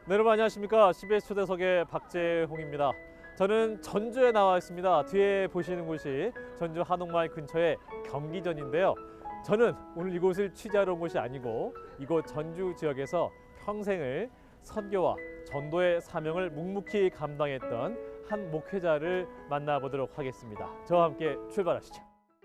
네, 여러분 안녕하십니까. CBS 초대석의 박재홍입니다. 저는 전주에 나와 있습니다. 뒤에 보시는 곳이 전주 한옥마을 근처의 경기전인데요. 저는 오늘 이곳을 취재하러 온 것이 아니고 이곳 전주 지역에서 평생을 선교와 전도의 사명을 묵묵히 감당했던 한 목회자를 만나보도록 하겠습니다. 저와 함께 출발하시죠.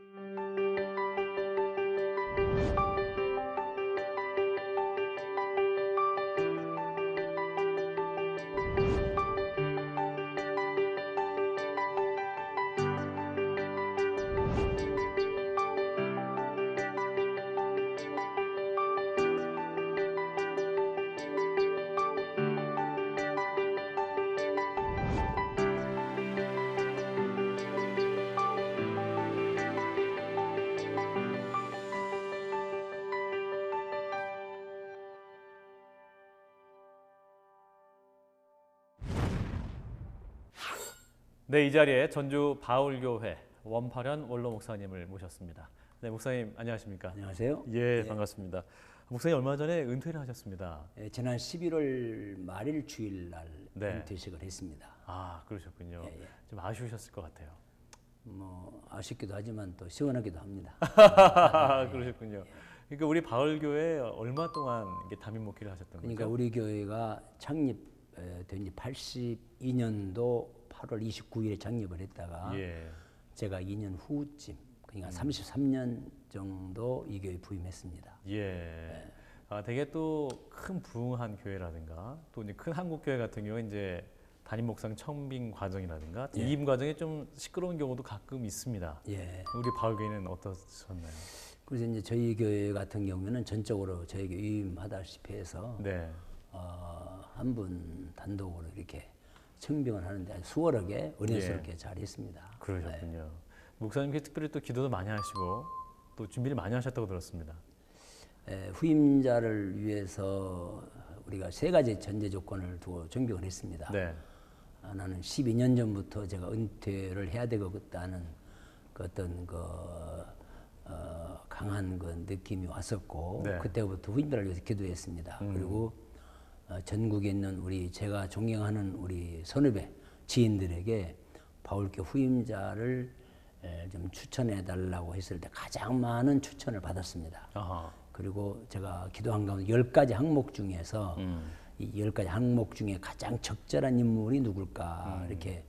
네, 이 자리에 전주 바울교회 원파련 원로 목사님을 모셨습니다. 네, 목사님 안녕하십니까? 안녕하세요. 예, 네. 반갑습니다. 목사님 얼마 전에 은퇴를 하셨습니다. 지난 11월 말일 주일날 네. 은퇴식을 했습니다. 아, 그러셨군요. 예. 좀 아쉬우셨을 것 같아요. 뭐 아쉽기도 하지만 또 시원하기도 합니다. 그러셨군요. 그러니까 우리 바울교회 얼마 동안 이게 담임 목회를 하셨던 그러니까 거죠? 우리 교회가 창립된 지 82년도 8월 29일에 창립을 했다가 예. 제가 2년 후쯤 그러니까 33년 정도 이 교회에 부임했습니다. 예. 아, 되게 또 큰 부흥한 교회라든가 또 이제 큰 한국 교회 같은 경우에 이제 담임 목사님 청빙 과정이라든가 예. 이임 과정이 좀 시끄러운 경우도 가끔 있습니다. 예. 우리 바울교회는 어떠셨나요? 그래서 이제 저희 교회 같은 경우에는 전적으로 저에게 위임하다시피 해서 네. 한 분 단독으로 이렇게 청빙을 하는데 아주 수월하게 은혜스럽게 예. 잘 했습니다. 그러셨군요. 목사님께 특별히 또 기도도 많이 하시고 또 준비를 많이 하셨다고 들었습니다. 후임자를 위해서 우리가 세 가지 전제 조건을 두고 정빙을 했습니다. 네. 나는 12년 전부터 제가 은퇴를 해야 되겠다는 그 어떤 강한 그 느낌이 왔었고 네. 그때부터 후임자를 위해서 기도했습니다. 그리고 전국에 있는 제가 존경하는 우리 선후배 지인들에게 바울교 후임자를 좀 추천해 달라고 했을 때 가장 많은 추천을 받았습니다. 아하. 그리고 제가 기도한 가운데 10가지 항목 중에서 이 10가지 항목 중에 가장 적절한 인물이 누굴까 이렇게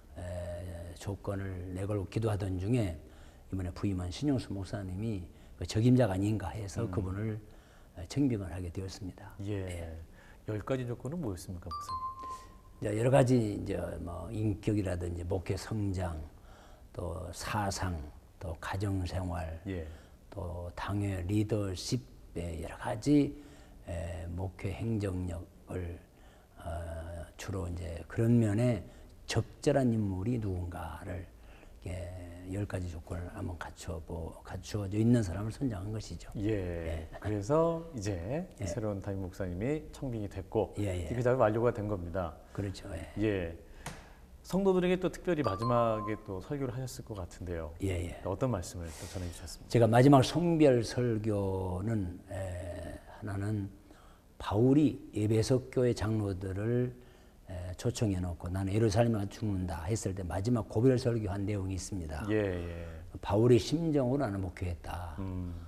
조건을 내걸고 기도하던 중에 이번에 부임한 신용수 목사님이 그 적임자가 아닌가 해서 그분을 청빙을 하게 되었습니다. 예. 10가지 조건은 뭐였습니까, 목사님? 여러 가지 이제 뭐 인격이라든지 목회 성장, 또 사상, 또 가정 생활, 예. 또 당회 리더십의 여러 가지 목회 행정력을 주로 이제 그런 면에 적절한 인물이 누군가를 10가지 조건을 한번 갖추어져 있는 사람을 선정한 것이죠. 예. 그래서 이제 새로운 담임 목사님이 청빙이 됐고 예. 그 작업 완료가 된 겁니다. 그렇죠. 예. 성도들에게 또 특별히 마지막에 또 설교를 하셨을 것 같은데요. 예. 어떤 말씀을 또 전해 주셨습니까? 제가 마지막 성별 설교는 하나는 바울이 에베소 교회 장로들을 초청해 놓고 나는 예루살렘에 죽는다 했을 때 마지막 고별 설교한 내용이 있습니다. 예. 바울의 심정으로 나는 목회했다.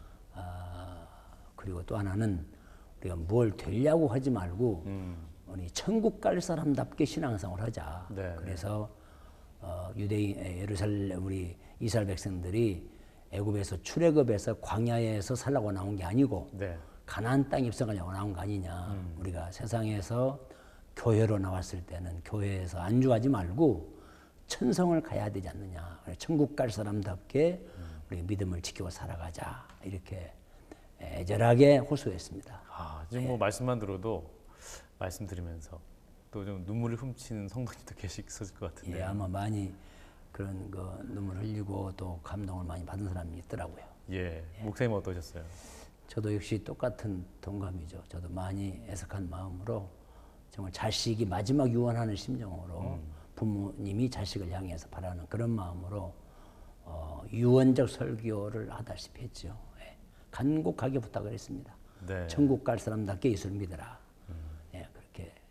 그리고 또 하나는 우리가 뭘 되려고 하지 말고 우리 천국 갈 사람답게 신앙생활을 하자. 네. 그래서 유대인 예루살렘 우리 이스라엘 백성들이 애굽에서 출애굽에서 광야에서 살라고 나온 게 아니고 네. 가나안 땅에 입성하려고 나온 거 아니냐. 우리가 세상에서 교회로 나왔을 때는 교회에서 안주하지 말고 천성을 가야 되지 않느냐. 천국 갈 사람답게 우리 믿음을 지키고 살아가자. 이렇게 애절하게 호소했습니다. 아, 지금 뭐 말씀만 들어도 말씀드리면서 또 좀 눈물을 훔치는 성도님도 계셨을 것 같은데. 예, 아마 많이 그런 거 눈물 흘리고 또 감동을 많이 받은 사람이 있더라고요. 예. 목사님 어떠셨어요? 저도 역시 똑같은 동감이죠. 저도 많이 애석한 마음으로 정말 자식이 마지막 유언하는 심정으로 부모님이 자식을 향해서 바라는 그런 마음으로 유언적 설교를 하다시피 했죠. 예. 간곡하게 부탁을 했습니다. 네. 천국 갈 사람답게 예수를 믿어라. 예, 그렇게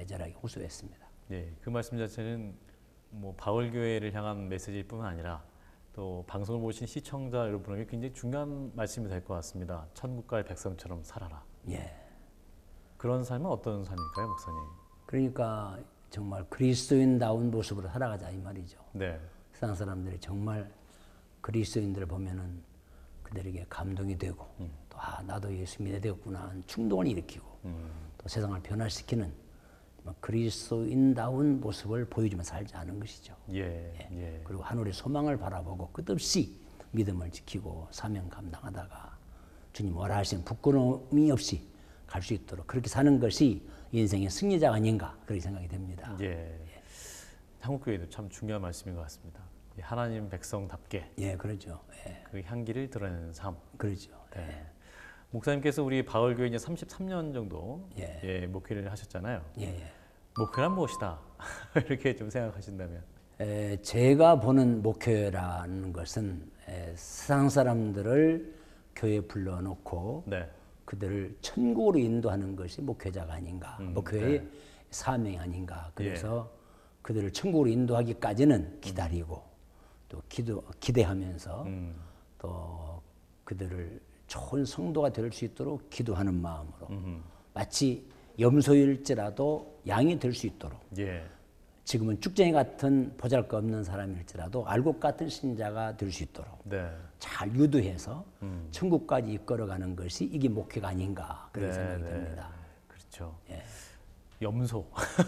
애절하게 호소했습니다. 예, 그 말씀 자체는 뭐 바울교회를 향한 메시지일 뿐만 아니라 또 방송을 보신 시청자 여러분에게 굉장히 중요한 말씀이 될 것 같습니다. 천국갈 백성처럼 살아라. 예. 그런 삶은 어떤 삶일까요, 목사님? 그러니까 정말 그리스도인다운 모습으로 살아가자 이 말이죠. 네. 세상 사람들이 정말 그리스도인들을 보면은 그들에게 감동이 되고 또 나도 예수 믿어야 되겠구나 하는 충동을 일으키고 또 세상을 변화시키는 그리스도인다운 모습을 보여주며 살지 않은 것이죠. 예. 그리고 하늘의 소망을 바라보고 끝없이 믿음을 지키고 사명 감당하다가 주님 뭐라 하시는 부끄러움이 없이 갈 수 있도록 그렇게 사는 것이 인생의 승리자가 아닌가 그렇게 생각이 됩니다. 예. 한국교회도 참 중요한 말씀인 것 같습니다. 하나님 백성답게 예, 그렇죠. 예. 그 향기를 드러내는 삶. 그렇죠. 네. 목사님께서 우리 바울교회 이제 33년 정도 예. 목회를 하셨잖아요. 예. 목회란 무엇이다? 이렇게 좀 생각하신다면. 제가 보는 목회라는 것은 세상 사람들을 교회에 불러놓고 네. 그들을 천국으로 인도하는 것이 목회자가 아닌가, 목회의 사명이 아닌가. 그래서 그들을 천국으로 인도하기까지는 기다리고 또 기대하면서 또 그들을 좋은 성도가 될 수 있도록 기도하는 마음으로 마치 염소일지라도 양이 될 수 있도록 예. 지금은 쭉쟁이 같은 보잘것없는 사람일지라도 알곡 같은 신자가 될 수 있도록 네. 잘 유도해서 천국까지 이끌어가는 것이 이게 목회가 아닌가 그런 네, 생각이 네. 듭니다. 그렇죠. 예. 염소.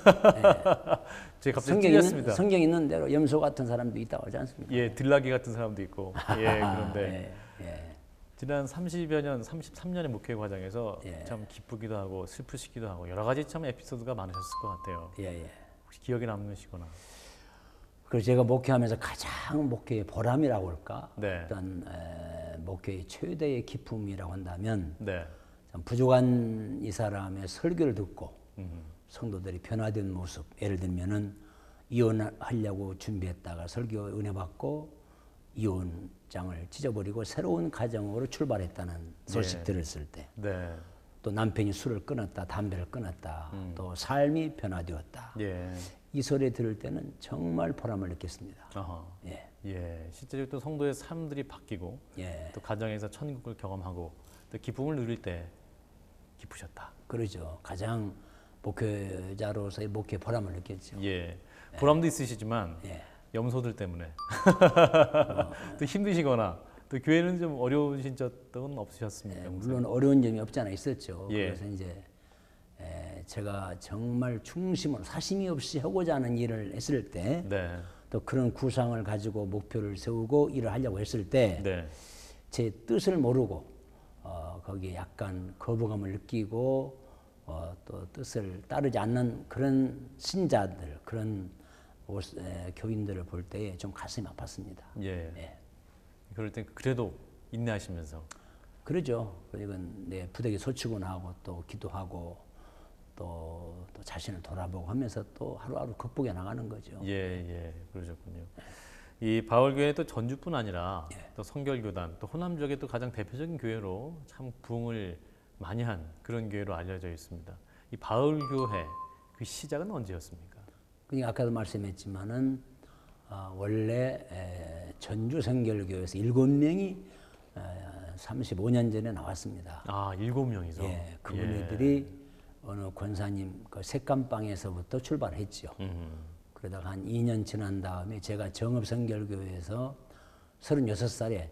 제가 갑자기 성경 찔렸습니다. 성경 있는 대로 염소 같은 사람도 있다고 하지 않습니까? 예, 들나귀 같은 사람도 있고. 예, 그런데 예. 지난 30여 년, 33년의 목회 과정에서 예. 참 기쁘기도 하고 슬프시기도 하고 여러 가지 참 에피소드가 많으셨을 것 같아요. 예. 혹시 기억에 남으시거나. 그래서 제가 목회하면서 가장 목회의 보람이라고 할까? 네. 어떤 목회의 최대의 기쁨이라고 한다면 네. 참 부족한 이 사람의 설교를 듣고 성도들이 변화된 모습, 예를 들면은 이혼하려고 준비했다가 설교 은혜 받고 이혼장을 찢어버리고 새로운 가정으로 출발했다는 소식 들었을 때, 네. 또 남편이 술을 끊었다, 담배를 끊었다, 또 삶이 변화되었다. 예. 이 소리 들을 때는 정말 보람을 느꼈습니다. 아하. 예. 예. 실제로 또 성도의 삶들이 바뀌고 예. 또 가정에서 천국을 경험하고 또 기쁨을 누릴 때 기쁘셨다. 그러죠. 가장 목회자로서의 목회 보람을 느꼈죠. 예. 보람도 있으시지만 예. 염소들 때문에 또 힘드시거나 또 교회는 좀 어려우신 적은 없으셨습니까? 물론 어려운 점이 없지 않아 있었죠. 예. 그래서 이제 제가 정말 중심으로 사심이 없이 하고자 하는 일을 했을 때, 네. 또 그런 구상을 가지고 목표를 세우고 일을 하려고 했을 때, 네. 제 뜻을 모르고 거기에 약간 거부감을 느끼고 또 뜻을 따르지 않는 그런 신자들, 그런 교인들을 볼 때에 좀 가슴이 아팠습니다. 예. 예. 그럴 땐 그래도 인내하시면서 그러죠. 이건 내 부득이 소치고 나하고 또 기도하고 또 자신을 돌아보고 하면서 또 하루하루 극복해 나가는 거죠. 예, 그러셨군요. 이 바울교회 또 전주뿐 아니라 예. 또 성결교단 또 호남 지역의 또 가장 대표적인 교회로 참 부흥을 많이 한 그런 교회로 알려져 있습니다. 이 바울교회 그 시작은 언제였습니까? 그러니까 아까도 말씀했지만은 원래 전주 성결교회에서 7명이 35년 전에 나왔습니다. 아, 7명이죠. 예, 그분들이 어느 권사님 그 색감방에서부터 출발했죠. 그러다가 한 2년 지난 다음에 제가 정읍성결교회에서 36살에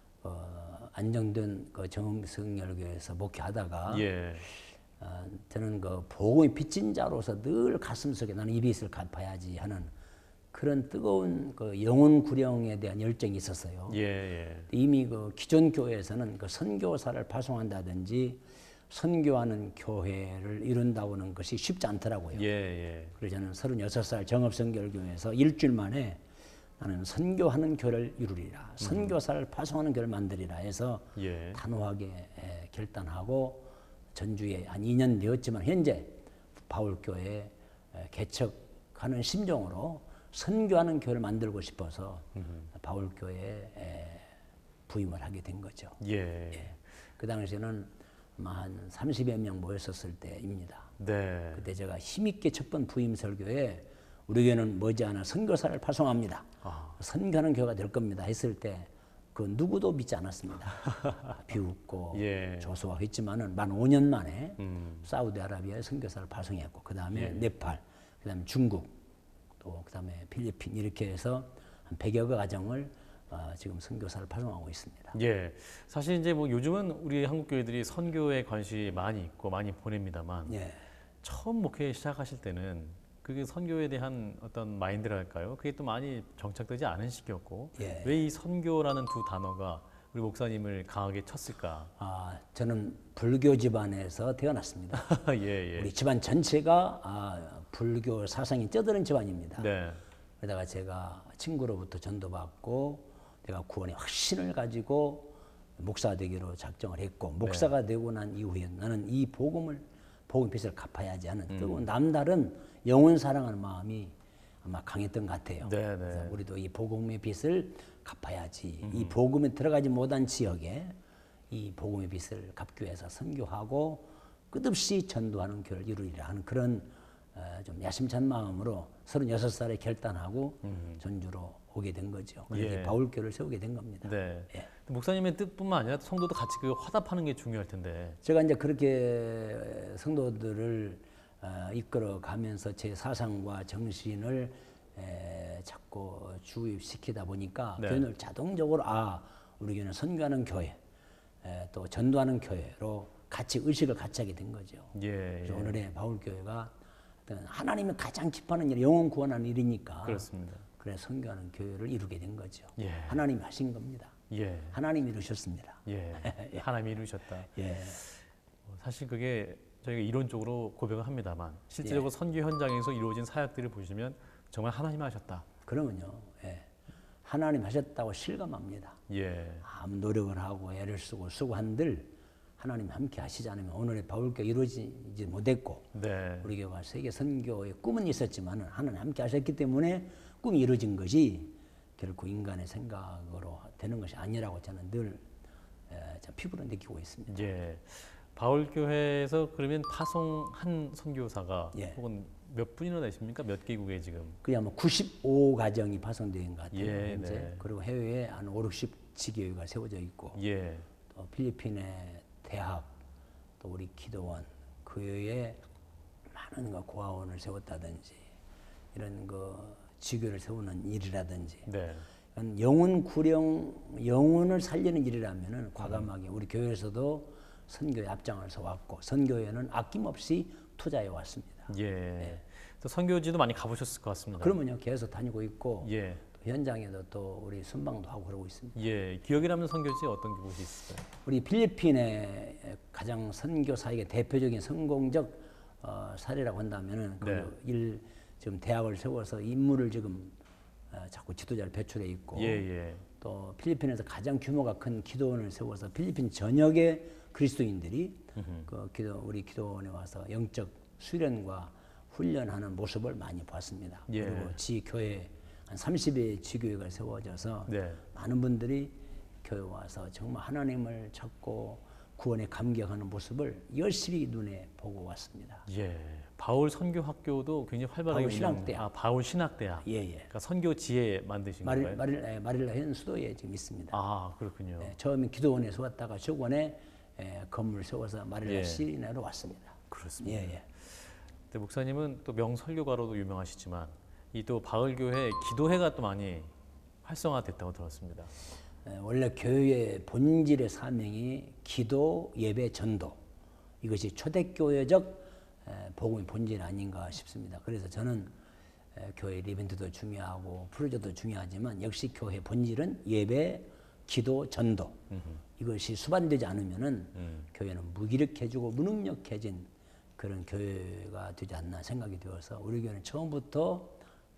안정된 그 정읍성결교회에서 목회하다가 저는 그 복음의 빚진 자로서 늘 가슴속에 나는 이 빚을 갚아야지 하는 그런 뜨거운 그 영혼 구령에 대한 열정이 있었어요. 이미 그 기존 교회에서는 그 선교사를 파송한다든지 선교하는 교회를 이룬다고는 것이 쉽지 않더라고요. 그래서 저는 36살 정읍성결교회에서 일주일 만에 나는 선교하는 교회를 이루리라, 선교사를 파송하는 교회를 만들리라 해서 단호하게 결단하고 전주에 한 2년 되었지만 현재 바울교회 개척하는 심정으로 선교하는 교회를 만들고 싶어서 바울교회에 부임을 하게 된 거죠. 그 당시에는 아마 한 30여 명 모였었을 때입니다. 네. 그때 제가 힘있게 첫 번 부임 설교에 우리 교회는 머지않아 선교사를 파송합니다. 선교하는 교회가 될 겁니다 했을 때 그 누구도 믿지 않았습니다. 비웃고 예. 조소하겠지만은 만 5년 만에 사우디아라비아에 선교사를 파송했고 그 다음에 네팔, 그 다음에 중국, 또 그 다음에 필리핀 이렇게 해서 한 100여 개 가정을 지금 선교사를 파송하고 있습니다. 예. 사실 이제 뭐 요즘은 우리 한국 교회들이 선교에 관심이 많이 있고 많이 보냅니다만 예. 처음 목회 시작하실 때는 그게 선교에 대한 어떤 마인드랄까요? 그게 또 많이 정착되지 않은 시기였고 예. 왜 이 선교라는 두 단어가 우리 목사님을 강하게 쳤을까? 저는 불교 집안에서 태어났습니다. 예, 예. 우리 집안 전체가 불교 사상이 쩌드는 집안입니다. 네. 그러다가 제가 친구로부터 전도받고 내가 구원의 확신을 가지고 목사 되기로 작정을 했고 목사가 되고 난 이후에 나는 이 복음의 빚을 갚아야지 하는 뜨거운 남다른 영혼 사랑하는 마음이 아마 강했던 것 같아요. 네, 네. 그래서 우리도 이 복음의 빚을 갚아야지. 이 복음에 들어가지 못한 지역에 이 복음의 빚을 갚기 위해서 선교하고 끝없이 전도하는 교회를 이루리라 하는 그런 좀 야심찬 마음으로 36살에 결단하고 전주로 오게 된 거죠. 그래서 예. 바울교를 세우게 된 겁니다. 네. 예. 목사님의 뜻뿐만 아니라 성도도 같이 그 화답하는 게 중요할 텐데. 제가 이제 그렇게 성도들을 이끌어 가면서 제 사상과 정신을 자꾸 주입시키다 보니까 네. 교회는 자동적으로 우리 교회는 선교하는 교회, 또 전도하는 교회로 같이 의식을 같이 하게 된 거죠. 예. 그래서 예. 오늘의 바울교회가 어떤 하나님이 가장 기뻐하는 일, 영혼 구원하는 일이니까 그렇습니다. 그래 선교하는 교회를 이루게 된 거죠. 예. 하나님이 하신 겁니다. 예. 하나님이 이루셨습니다. 예. 하나님이 이루셨다. 예. 사실 그게 저희가 이론적으로 고백을 합니다만 실제적으로 선교 현장에서 이루어진 사역들을 보시면 정말 하나님이 하셨다. 그러면요, 예. 하나님 하셨다고 실감합니다. 예. 아무 노력을 하고 애를 쓰고 수고한들 하나님 함께 하시지 않으면 오늘의 바울교가 이루어지지 못했고 네. 우리 교회가 세계 선교의 꿈은 있었지만 하나님 함께 하셨기 때문에 꿈이 이루어진 것이 결코 인간의 생각으로 되는 것이 아니라고 저는 늘 피부로 느끼고 있습니다. 예. 바울 교회에서 그러면 파송한 선교사가 예. 혹은 몇 분이나 되십니까? 몇 개국에 지금? 그게 아마 95가정이 파송된 것 같아요. 예, 현재. 네. 그리고 해외에 한 5, 60지교회가 세워져 있고 예. 또 필리핀의 대학, 또 우리 기도원, 그 외에 많은 고아원을 세웠다든지 이런 지교를 세우는 일이라든지 네. 영혼 구령, 영혼을 살리는 일이라면은 과감하게 우리 교회에서도 선교에 앞장을 서왔고 선교에는 아낌없이 투자해 왔습니다. 예. 또 선교지도 많이 가보셨을 것 같습니다. 그러면요 계속 다니고 있고 예. 또 현장에도 또 우리 순방도 하고 그러고 있습니다. 예. 기억에 남는 선교지 어떤 곳이 있을까요? 우리 필리핀의 가장 선교사에게 대표적인 성공적 사례라고 한다면은 네. 지금 대학을 세워서 인물을 지금 자꾸 지도자를 배출해 있고 예, 예. 또 필리핀에서 가장 규모가 큰 기도원을 세워서 필리핀 전역의 그리스도인들이 우리 기도원에 와서 영적 수련과 훈련하는 모습을 많이 봤습니다. 예. 그리고 지교회 한 30의 지교회가 세워져서 네. 많은 분들이 교회 와서 정말 하나님을 찾고 구원에 감격하는 모습을 열심히 눈에 보고 왔습니다. 예. 바울 선교학교도 굉장히 활발하게 바울 신학대학. 바울 신학대학. 예예. 그러니까 선교지에 만드신 건가요? 마릴라 현 수도에 지금 있습니다. 아, 그렇군요. 처음에 기도원에서 왔다가 저번에 건물을 세워서 마릴라 예. 시내로 왔습니다. 그렇습니다. 예예. 근데 목사님은 또 명설교가로도 유명하시지만 이 또 바울교회 기도회가 또 많이 활성화됐다고 들었습니다. 원래 교회의 본질의 사명이 기도, 예배, 전도 이것이 초대교회적 복음의 본질 아닌가 싶습니다. 그래서 저는 교회 이벤트도 중요하고 프로젝트도 중요하지만 역시 교회 본질은 예배, 기도, 전도 이것이 수반되지 않으면은 교회는 무기력해지고 무능력해진 그런 교회가 되지 않나 생각이 되어서 우리 교회는 처음부터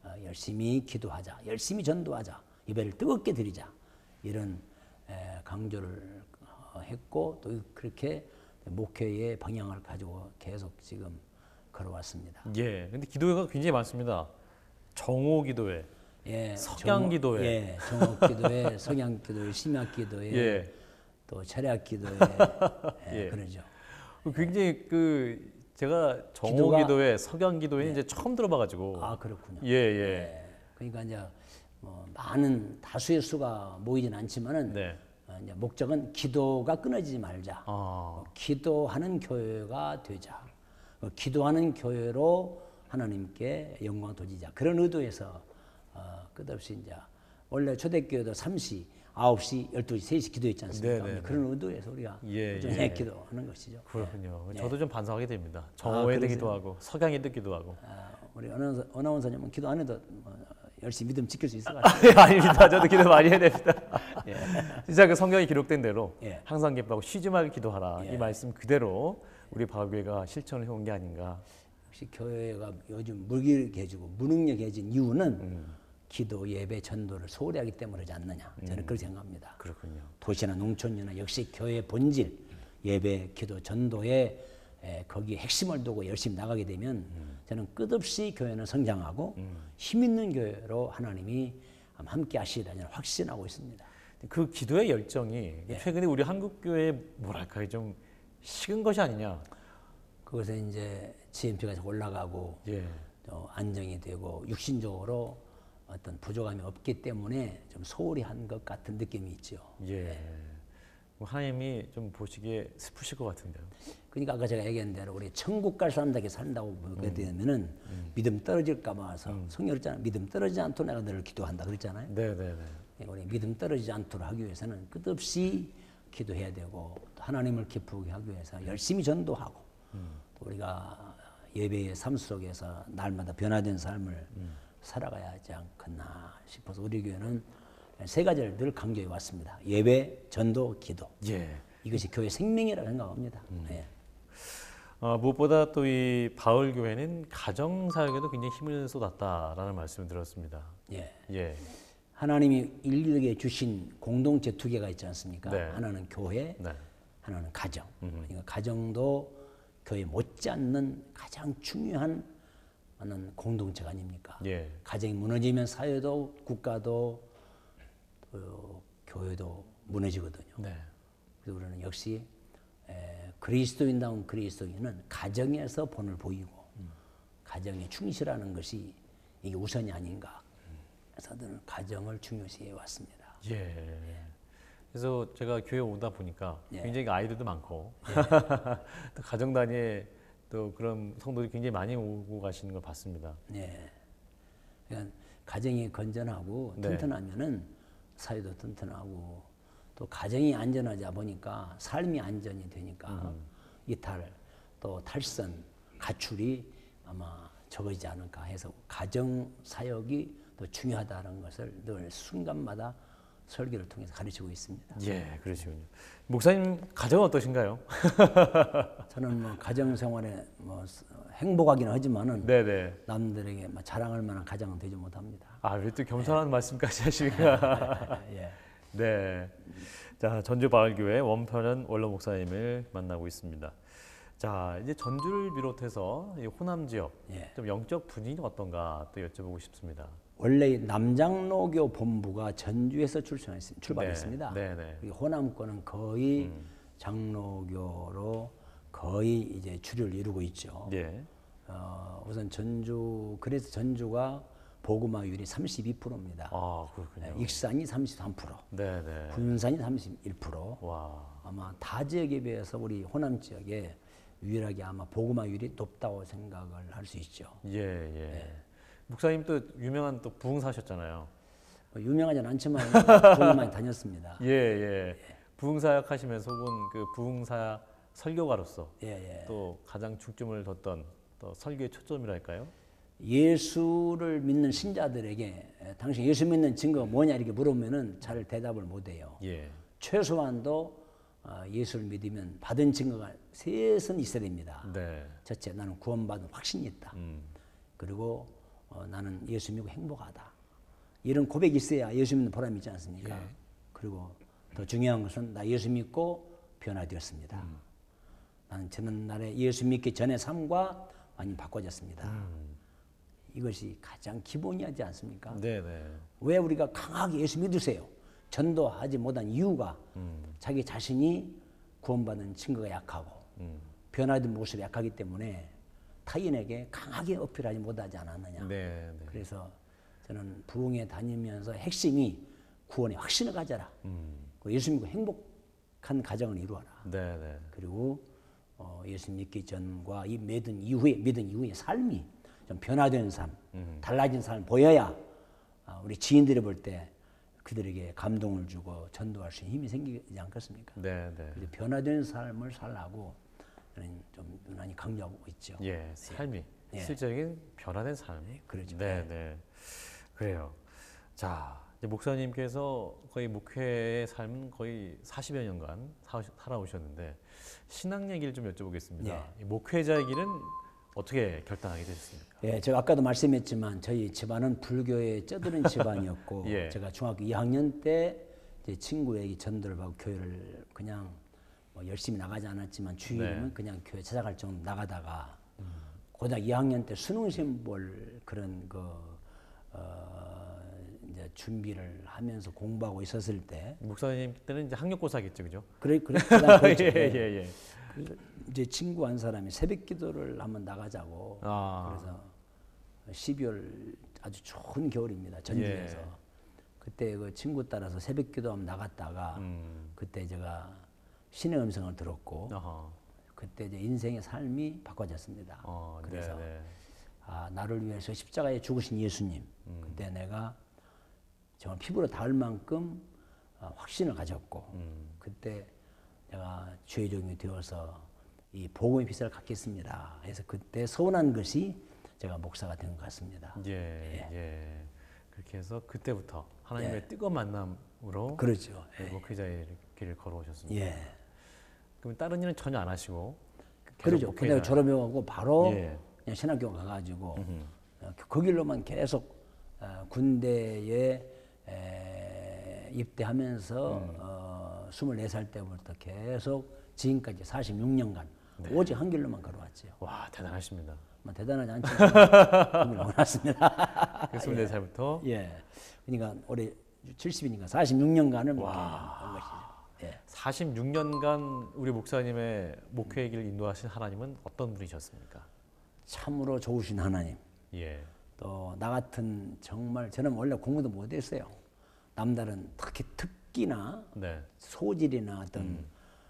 열심히 기도하자, 열심히 전도하자, 예배를 뜨겁게 드리자 이런 강조를 했고 또 그렇게 목회의 방향을 가지고 계속 지금 걸어왔습니다. 예. 근데 기도회가 굉장히 많습니다. 정오 기도회, 예, 석양 기도회. 예, 정옥 기도회, 석양 기도회, 심약 기도회, 예. 또 철학 기도회, 예. 그러죠. 굉장히 제가 기도가- 정오기도회, 석양기도회 이제 처음 들어봐가지고. 아 그렇군요. 예, 예. 그러니까 이제 많은 다수의 수가 모이진 않지만은 네. 이제 목적은 기도가 끊어지지 말자. 아, 기도하는 교회가 되자. 기도하는 교회로 하나님께 영광 돌리자. 그런 의도에서 끝없이 이제 원래 초대교회도 3시, 9시, 12시, 3시 기도했지 않습니까? 네, 네, 네. 그런 의도에서 우리가 예, 꾸준히 예. 기도하는 것이죠. 그렇군요. 네. 저도 좀 반성하게 됩니다. 정오에도 그러세요? 기도하고, 석양에도 기도하고. 우리 어나운서님은 기도 안 해도 열심히 믿음 지킬 수 있을 것 같아요. 아닙니다. 저도 기도 많이 해야 됩니다. 예. 진짜 그 성경에 기록된 대로 예. 항상 기뻐하고 쉬지 말고 기도하라. 예. 이 말씀 그대로 우리 바울교회가 실천을 해온 게 아닌가. 역시 교회가 요즘 무기력해지고 무능력해진 이유는 기도, 예배, 전도를 소홀히 하기 때문이지 않느냐. 저는 그렇게 생각합니다. 그렇군요. 도시나 농촌이나 역시 교회의 본질, 예배, 기도, 전도에 거기에 핵심을 두고 열심히 나가게 되면 저는 끝없이 교회는 성장하고 힘 있는 교회로 하나님이 함께 하시리라 확신하고 있습니다. 그 기도의 열정이 예. 최근에 우리 한국 교회에 뭐랄까요, 좀 식은 것이 아니냐. 그것에 이제 GNP가 올라가고 예. 또 안정이 되고 육신적으로 어떤 부족함이 없기 때문에 좀 소홀히 한 것 같은 느낌이 있죠. 예. 하나님이 좀 보시기에 슬프실 것 같은데요. 그러니까 아까 제가 얘기한 대로 우리 천국 갈 사람답게 산다고 보게 되면은 믿음 떨어질까 봐서 성경 그랬잖아요. 믿음 떨어지지 않도록 내가 너를 기도한다 그랬잖아요. 네네네. 우리 믿음 떨어지지 않도록 하기 위해서는 끝없이 기도해야 되고 또 하나님을 기쁘게 하기 위해서 열심히 전도하고 또 우리가 예배의 삶 속에서 날마다 변화된 삶을 살아가야 하지 않겠나 싶어서 우리 교회는 세 가지를 늘 강조해 왔습니다. 예배, 전도, 기도. 예. 이것이 교회 생명이라고 생각합니다. 예. 무엇보다 또 이 바울 교회는 가정 사역에도 굉장히 힘을 쏟았다라는 말씀을 들었습니다. 예. 예. 하나님이 인류에게 주신 공동체 두 개가 있지 않습니까? 네. 하나는 교회, 네. 하나는 가정. 그러니까 가정도 교회 못지않는 가장 중요한 하는 공동체가 아닙니까? 예. 가정이 무너지면 사회도 국가도 또 교회도 무너지거든요. 네. 그래서 우리는 역시 그리스도인다운 그리스도인은 가정에서 본을 보이고 가정에 충실하는 것이 이게 우선이 아닌가. 그래서 저는 가정을 중요시해 왔습니다. 예. 그래서 제가 교회 오다 보니까 예. 굉장히 아이들도 많고 또 가정 단위에 또 그런 성도들이 굉장히 많이 오고 가시는 걸 봤습니다. 네. 그러니까 가정이 건전하고 네. 튼튼하면은 사회도 튼튼하고 또 가정이 안전하자 보니까 삶이 안전이 되니까 이탈 또 탈선 가출이 아마 적어지지 않을까 해서 가정 사역이 더 중요하다는 것을 늘 순간마다 설교를 통해서 가르치고 있습니다. 예, 그러시군요. 목사님 가정은 어떠신가요? 저는 뭐 가정 생활에 뭐 행복하기는 하지만은 네네. 남들에게 뭐 자랑할 만한 가정은 되지 못합니다. 아, 왜 또 겸손한 말씀까지 하십니까? 예. 네. 자, 전주 바울교회 원편은 원로 목사님을 만나고 있습니다. 자, 이제 전주를 비롯해서 이 호남 지역 예. 좀 영적 분위기는 어떤가 또 여쭤보고 싶습니다. 원래 남장로교 본부가 전주에서 출발했습니다. 네, 네. 그리고 호남권은 거의 장로교로 거의 이제 주류를 이루고 있죠. 예. 우선 그래서 전주가 복음화율이 32%입니다. 아, 그렇군요. 익산이 33%, 네, 네. 군산이 31%. 와. 아마 타 지역에 비해서 우리 호남 지역에 유일하게 아마 복음화율이 높다고 생각을 할 수 있죠. 예, 예. 목사님 또 유명한 또 부흥사셨잖아요. 유명하진 않지만 거기 많이 다녔습니다. 예, 예. 부흥사역 하시면서 혹은 그 부흥사 설교가로서 예, 예. 또 가장 중점을 뒀던 또 설교의 초점이랄까요? 예수를 믿는 신자들에게 당신 예수 믿는 증거가 뭐냐 이렇게 물으면은 잘 대답을 못해요. 예. 최소한도 예수를 믿으면 받은 증거가 셋은 있어야 됩니다. 네. 첫째, 나는 구원받은 확신이 있다. 그리고 나는 예수 믿고 행복하다. 이런 고백이 있어야 예수 믿는 보람이 있지 않습니까? 예. 그리고 더 중요한 것은 나 예수 믿고 변화되었습니다. 나는 지난날에 예수 믿기 전의 삶과 많이 바꿔졌습니다. 이것이 가장 기본이지 않습니까? 네, 네. 왜 우리가 강하게 예수 믿으세요? 전도하지 못한 이유가 자기 자신이 구원받은 증거가 약하고 변화된 모습이 약하기 때문에 타인에게 강하게 어필하지 못하지 않았느냐. 네, 네. 그래서 저는 부흥회 다니면서 핵심이 구원의 확신을 가져라. 그리고 예수 믿고 행복한 가정을 이루어라. 네, 네. 그리고 예수 믿기 전과 이 믿은 이후의 삶이 좀 변화된 삶, 달라진 삶 보여야 우리 지인들이 볼 때 그들에게 감동을 주고 전도할 수 있는 힘이 생기지 않겠습니까? 네, 네. 그래서 변화된 삶을 살라고 저는 좀 유난히 강조하고 있죠. 예, 삶이 예. 실적인 변화된 삶. 그렇죠. 네, 네. 그래요. 자, 이제 목사님께서 거의 목회의 삶은 거의 40여 년간 살아오셨는데 신앙 얘기를 좀 여쭤보겠습니다. 예. 이 목회자의 길은 어떻게 결단하게 되셨습니까? 예, 제가 아까도 말씀했지만 저희 집안은 불교에 쩌드는 집안이었고 예. 제가 중학교 2학년 때 제 친구에게 전도를 받고 교회를 그냥 뭐 열심히 나가지 않았지만 주일이면 네. 그냥 교회 찾아갈 정도 나가다가 고등학교 2학년 때 수능시험 볼 그런 이제 준비를 하면서 공부하고 있었을 때 목사님 때는 이제 학력고사겠죠, 그죠? 그랬죠. 예, 예, 예. 그래서 이제 친구 한 사람이 새벽 기도를 한번 나가자고. 아. 그래서 12월 아주 좋은 겨울입니다. 전주에서. 예. 그때 그 친구 따라서 새벽 기도 한번 나갔다가 그때 제가 신의 음성을 들었고 어허. 그때 이제 인생의 삶이 바꿔졌습니다. 그래서 네, 네. 나를 위해서 십자가에 죽으신 예수님. 그때 내가 정말 피부로 닿을 만큼 확신을 가졌고 그때 내가 주의 종이 되어서 이 복음의 빛을 갖겠습니다. 그래서 그때 서운한 것이 제가 목사가 된 것 같습니다. 예, 예. 그렇게 해서 그때부터 하나님의 뜨거운 만남으로 그렇죠. 목회자의 길을 걸어오셨습니다. 예. 그럼 다른 일은 전혀 안 하시고 계속 그러죠. 목회자. 그다음에 졸업하고 바로 예. 그냥 신학교 가가지고 그 길로만 계속 군대에 입대하면서 24살 때부터 계속 지금까지 46년간 오직 한 길로만 걸어왔죠. 와, 대단하십니다. 뭐 대단하지 않지만 그 길을 원했습니다. 24살부터 예. 그러니까 올해 70이니까 46년간을 목회한 것이죠. 예. 46년간 우리 목사님의 목회의 길을 인도하신 하나님은 어떤 분이셨습니까? 참으로 좋으신 하나님. 예. 또 나 같은 정말 저는 원래 공부도 못했어요. 남들은 특기나 네. 소질이나 어떤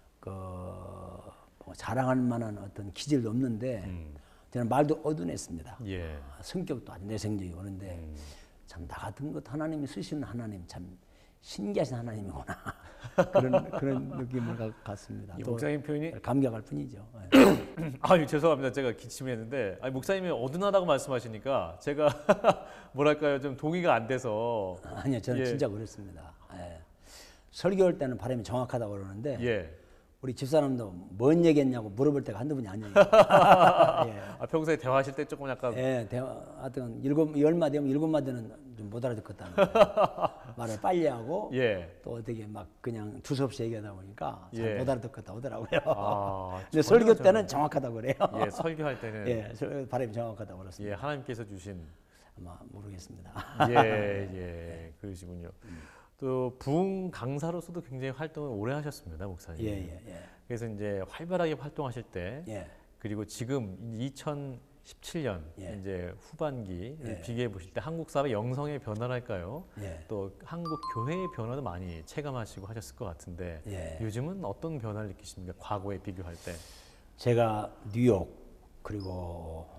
뭐 자랑할 만한 어떤 기질도 없는데 저는 말도 어두냈습니다. 예. 성격도 아주 내성적이고 그런데 참 나 같은 것 하나님이 쓰시는 하나님 참 신기하신 하나님이구나 그런 느낌을 갖습니다. 이 또 목사님 표현이 감격할 뿐이죠. 아유 죄송합니다. 제가 기침을 했는데 아니, 목사님이 어두나다고 말씀하시니까 제가 뭐랄까요 좀 동의가 안 돼서 아니요, 저는 예. 진짜 그렇습니다. 예. 설교할 때는 발음이 정확하다고 그러는데 예. 우리 집사람도 뭔 얘기했냐고 물어볼 때가 한두 분이 아니에요. 예. 평소에 대화하실 때 조금 약간 예, 하여튼 10마디 하면 7마디는 좀 못 알아듣겠다는 거예요. 말을 빨리 하고 예. 또 어떻게 막 그냥 두서없이 얘기하다 보니까 잘 예. 못 알아듣겠다 하더라고요. 근데 전혀 설교 때는 정확하다고 그래요. 예, 설교할 때는 예, 발음이 정확하다고 그렇습니다. 예, 하나님께서 주신 아마 모르겠습니다. 예, 예, 그러시군요. 또 부흥 강사로서도 굉장히 활동을 오래 하셨습니다, 목사님. 예, 예, 예. 그래서 이제 활발하게 활동하실 때, 예. 그리고 지금 2017년 예. 이제 후반기 예. 비교해 보실 때 한국 사회 영성의 변화랄까요? 예. 또 한국 교회의 변화도 많이 체감하시고 하셨을 것 같은데 예. 요즘은 어떤 변화를 느끼십니까? 과거에 비교할 때. 제가 뉴욕 그리고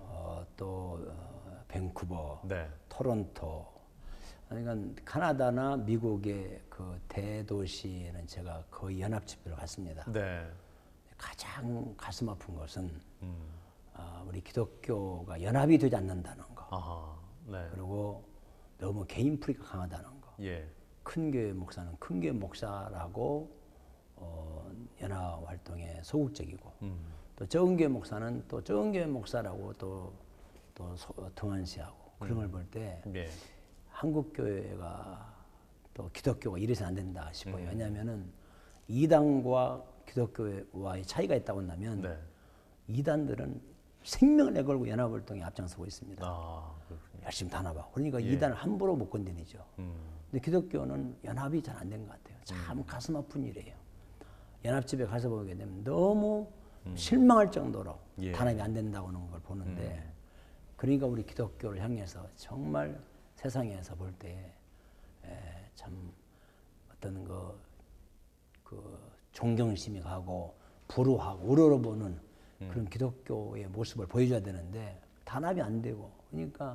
밴쿠버, 네. 토론토, 그러니까 카나다나 미국의 그 대도시에는 제가 거의 연합집회를 갔습니다. 네. 가장 가슴 아픈 것은 우리 기독교가 연합이 되지 않는다는 거. 아하. 네. 그리고 너무 개인프리가 강하다는 거. 예. 큰 교회 목사는 큰 교회 목사라고 연합 활동에 소극적이고 또 적은 교회 목사는 또 적은 교회 목사라고 또 등한시하고 그런 걸 볼 때 예. 한국 교회가 또 기독교가 이래서 안 된다 싶어요. 왜냐하면은 이단과 기독교와의 차이가 있다고 한다면 네. 이단들은 생명을 내걸고 연합활동에 앞장서고 있습니다. 아, 그렇군요. 열심히 다나봐. 그러니까 예. 이단을 함부로 못 건드리죠. 근데 기독교는 연합이 잘 안 된 것 같아요. 참 가슴 아픈 일이에요. 연합집에 가서 보게 되면 너무 실망할 정도로 예. 단합이 안 된다고 하는 걸 보는데 그러니까 우리 기독교를 향해서 정말 세상에서 볼 때 참 어떤 그 존경심이 가고 불우하고 우러러보는 그런 기독교의 모습을 보여줘야 되는데 단합이 안 되고 그러니까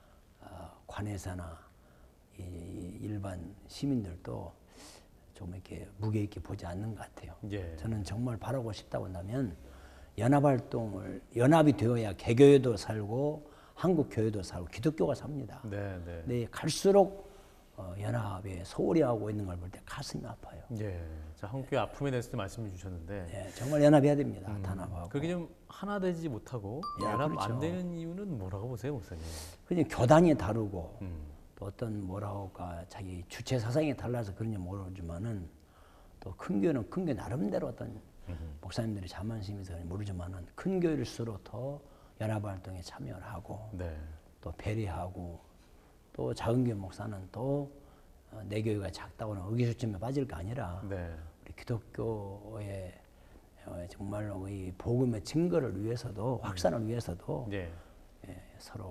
관에서나 이 일반 시민들도 좀 이렇게 무게 있게 보지 않는 것 같아요. 예. 저는 정말 바라고 싶다고 한다면 연합이 되어야 개교회도 살고 한국 교회도 살고 기독교가 삽니다. 네, 네. 근데 갈수록 연합에 소홀히 하고 있는 걸 볼 때 가슴이 아파요. 예. 자, 한국교회 아픔에 대해서도 말씀해 주셨는데 네, 정말 연합해야 됩니다. 단합하고. 그게 좀 하나 되지 못하고 야, 연합 그렇죠. 안 되는 이유는 뭐라고 보세요, 목사님? 그냥 교단이 다르고 또 어떤 뭐라고 할까 자기 주체 사상이 달라서 그런지 모르지만은 또 큰 교회는 큰 교회 나름대로 어떤 목사님들이 자만심이 있어서 모르지만은 큰 교회일수록 더 연합 활동에 참여를 하고 네. 또 배려하고 또 작은 교회 목사는 또 내 교회가 작다고는 의기소침에 빠질 게 아니라 네. 우리 기독교의 정말로 이 복음의 증거를 위해서도 확산을 위해서도 예. 서로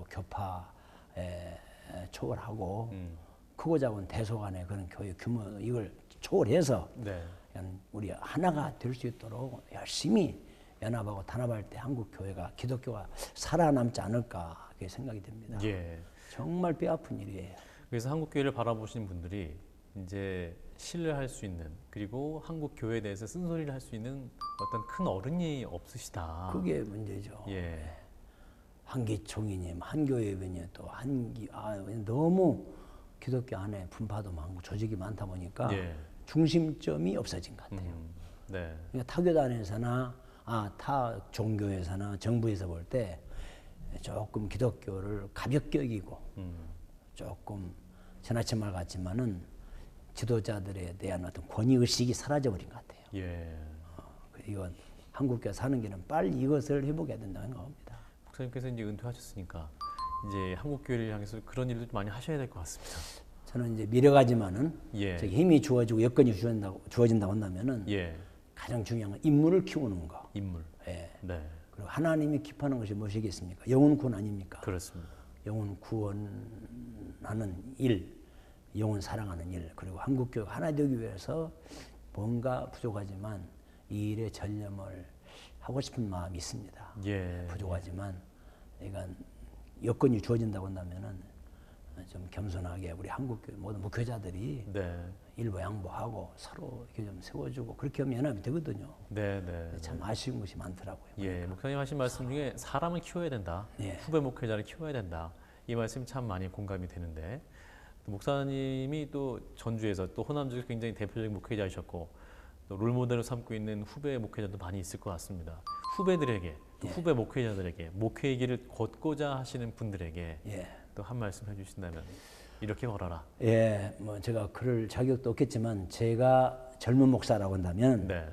교파에 초월하고 크고 작은 대소간의 그런 교회 규모 이걸 초월해서 네. 그냥 우리 하나가 될 수 있도록 열심히 연합하고 단합할 때 한국 교회가 기독교가 살아남지 않을까 그렇게 생각이 됩니다. 예. 정말 뼈아픈 일이에요. 그래서 한국 교회를 바라보시는 분들이 이제 신뢰할 수 있는 그리고 한국 교회에 대해서 쓴소리를 할 수 있는 어떤 큰 어른이 없으시다. 그게 문제죠. 예. 한기총이니 한교회변이 또 너무 기독교 안에 분파도 많고 조직이 많다 보니까 예. 중심점이 없어진 것 같아요. 네. 그러니까 타교단에서나 타 종교에서나 정부에서 볼 때 조금 기독교를 가볍게 여기고 조금 지나친 말 같지만은 지도자들에 대한 어떤 권위 의식이 사라져 버린 것 같아요. 예. 이건 한국교회 사는 길은 빨리 이것을 회복해야 된다고 생각합니다. 목사님께서 이제 은퇴하셨으니까 이제 한국 교회를 향해서 그런 일도 좀 많이 하셔야 될 것 같습니다. 저는 이제 미래가지만은 예. 힘이 주어지고 여건이 주어진다고 한다면은 예. 가장 중요한 건 인물을 키우는 거. 인물. 예. 네. 그리고 하나님이 기뻐하는 것이 무엇이겠습니까? 영혼 구원 아닙니까? 그렇습니다. 영혼 구원하는 일, 영혼 사랑하는 일, 그리고 한국교회가 하나 되기 위해서 뭔가 부족하지만 이 일에 전념을 하고 싶은 마음이 있습니다. 예. 부족하지만 이건 여건이 주어진다고 한다면은 좀 겸손하게 우리 한국교회 모든 목회자들이 네. 일부 양보하고 서로 이렇게 좀 세워주고 그렇게 하면 연합이 되거든요. 네, 네. 참 아쉬운 것이 많더라고요. 예, 목사님 하신 말씀 중에 사람을 키워야 된다. 예. 후배 목회자를 키워야 된다. 이 말씀이 참 많이 공감이 되는데 목사님이 또 전주에서 또 호남 지역 굉장히 대표적인 목회자이셨고 또 롤모델을 삼고 있는 후배 목회자도 많이 있을 것 같습니다. 후배들에게 또 후배 목회자들에게 목회의 길을 걷고자 하시는 분들에게 예. 또 한 말씀 해주신다면 이렇게 걸어라. 예, 뭐 제가 그럴 자격도 없겠지만 제가 젊은 목사라고 한다면 네.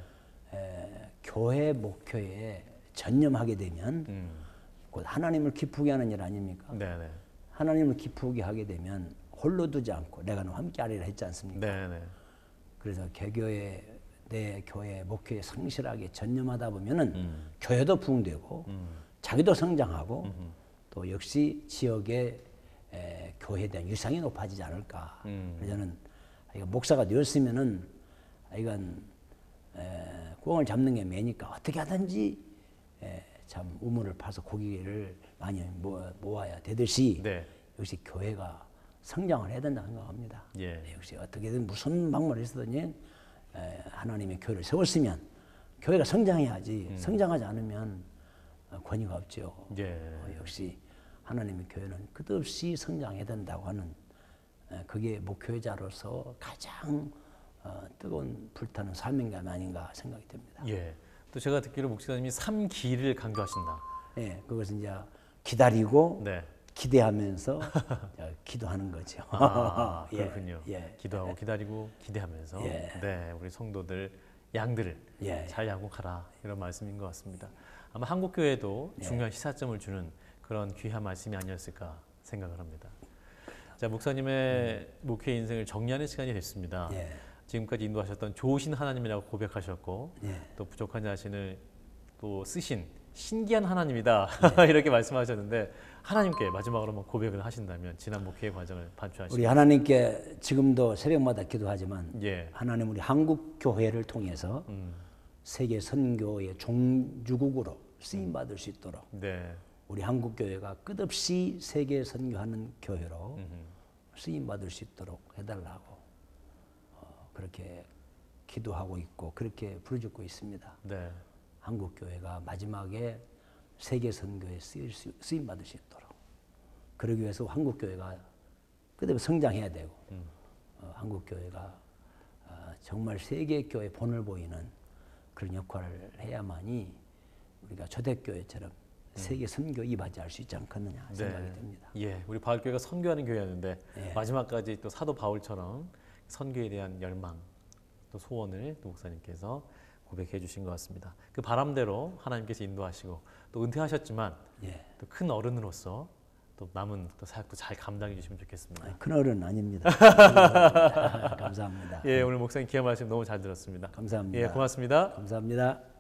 교회 목회에 전념하게 되면 곧 하나님을 기쁘게 하는 일 아닙니까? 네, 네. 하나님을 기쁘게 하게 되면 홀로 두지 않고 내가 너와 함께 하리라 했지 않습니까? 네, 네. 그래서 개교회 내 교회 목회에 성실하게 전념하다 보면은 교회도 부흥되고 자기도 성장하고 또 역시 지역의 교회에 대한 유상이 높아지지 않을까. 그래서 저는 이거 목사가 되었으면은 이건 꽁을 잡는 게 매니까 어떻게 하든지 참 우물을 파서 고기를 많이 모아야 되듯이 네. 역시 교회가 성장을 해야 된다고 생각합니다. 예. 역시 어떻게든 무슨 방법을 했으든지 하나님의 교회를 세웠으면 교회가 성장해야지 성장하지 않으면 권위가 없죠. 예. 역시 하나님의 교회는 끝없이 성장해야 된다고 하는 그게 목회자로서 가장 뜨거운 불타는 사명감이 아닌가 생각이 됩니다. 예. 또 제가 듣기로 목사님이 3기를 강조하신다. 예, 그것은 이제 기다리고 네. 기대하면서 기도하는 거죠. 그렇군요. 예. 기도하고 기다리고 기대하면서 예. 네, 우리 성도들 양들을 예. 잘 양육하라 이런 말씀인 것 같습니다. 아마 한국 교회도 중요한 시사점을 주는 그런 귀한 말씀이 아니었을까 생각을 합니다. 자, 목사님의 목회 인생을 정리하는 시간이 됐습니다. 예. 지금까지 인도하셨던 좋으신 하나님이라고 고백하셨고 예. 또 부족한 자신을 또 쓰신 신기한 하나님이다 이렇게 말씀하셨는데 하나님께 마지막으로 한번 고백을 하신다면 지난 목회의 과정을 반추하시고 우리 하나님께 지금도 새벽마다 기도하지만 예. 하나님 우리 한국 교회를 통해서 세계 선교의 종주국으로 쓰임 받을 수 있도록 네. 우리 한국 교회가 끝없이 세계 선교하는 교회로 쓰임 받을 수 있도록 해달라고 그렇게 기도하고 있고 그렇게 부르짖고 있습니다. 네. 한국 교회가 마지막에 세계 선교에 쓰임 받을 수 있도록 그러기 위해서 한국 교회가 끝없이 성장해야 되고 한국 교회가 정말 세계 교회 본을 보이는 그런 역할을 해야만이 우리가 초대교회처럼 세계 선교 이바지할 수 있지 않겠느냐 생각이 듭니다. 예, 우리 바울교회가 선교하는 교회였는데 예. 마지막까지 또 사도 바울처럼 선교에 대한 열망, 또 소원을 또 목사님께서 고백해 주신 것 같습니다. 그 바람대로 하나님께서 인도하시고 또 은퇴하셨지만 예. 또 큰 어른으로서 또 남은 또 사역도 잘 감당해 주시면 좋겠습니다. 큰 어른 아닙니다. 감사합니다. 예, 오늘 목사님 귀한 말씀 너무 잘 들었습니다. 감사합니다. 예, 고맙습니다. 감사합니다.